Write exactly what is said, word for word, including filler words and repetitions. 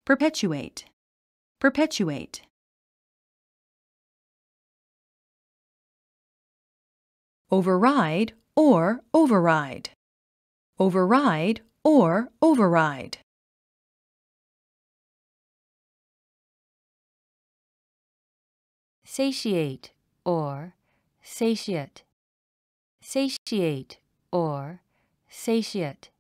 perpetuate, perpetuate. Override or override, override or override. Satiate or satiate, satiate or satiate.